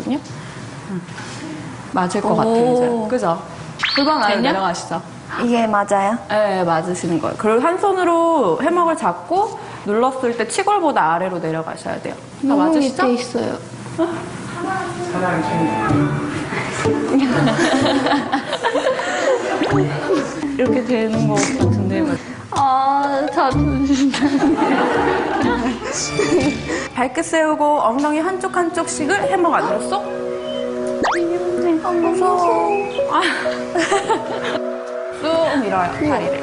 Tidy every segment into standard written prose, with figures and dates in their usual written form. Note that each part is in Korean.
있거든요. 맞을 것 같아요, 이제. 그죠? 그건 아예 내려가시죠. 이게 맞아요? 네, 맞으시는 거예요. 그리고 한 손으로 해먹을 잡고 눌렀을 때 치골보다 아래로 내려가셔야 돼요. 맞으시죠? 밑에 있어요. 이렇게 되는 것 같은데. 아, 자존심. 발끝 세우고 엉덩이 한쪽 한쪽씩을 해먹 안으로 쏙. 무서워. 쑥 밀어요, 다리를.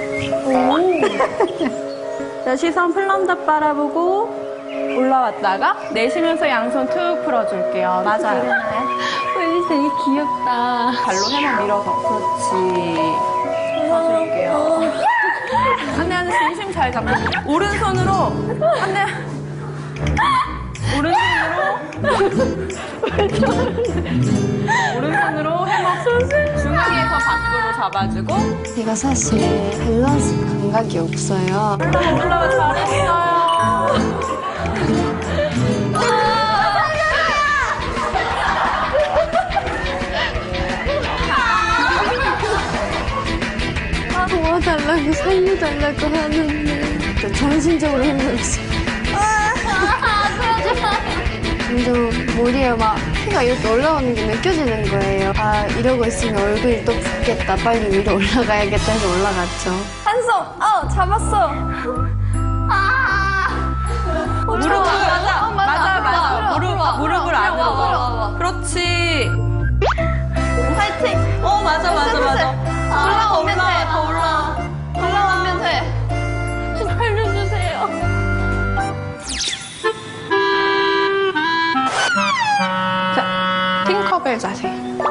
자, 시선 플런저 바라보고 올라왔다가 내쉬면서 양손 툭 풀어줄게요. 맞아요. 왠지 되게 귀엽다. 발로 해먹 밀어서. 그렇지. 풀어줄게요. 안돼, 안돼, 중심 잘 잡고. 오른손으로, 안돼. 오른손으로 해먹 중앙에서 밖으로 잡아주고. 제가 사실 밸런스 감각이 없어요. 올라와, 잘했어요. 도와달라고 살려달라고 하는데 저 정신적으로 힘들었어요. 점점 머리에 막 피가 이렇게 올라오는 게 느껴지는 거예요. 아, 이러고 있으면 얼굴이 또 붓겠다. 빨리 위로 올라가야겠다 해서 올라갔죠. 한 손! 잡았어! 무릎 맞아. 무릎을 안으로 넣어. 그렇지. 화이팅! 맞아. 올라오면 돼. 더 올라. 올라오면 돼. 살려주세요. 자, 팅커벨 자세.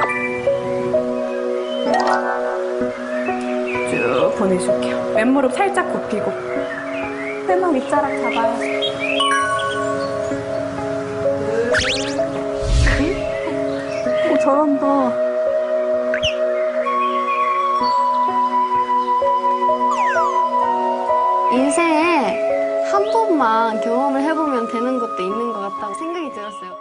쭉 보내줄게요. 왼무릎 살짝 굽히고. 회막 윗자락 잡아요. 오, 잘한다. 인생에 한 번만 경험을 해보면 되는 것도 있는 것 같다고 생각이 들었어요.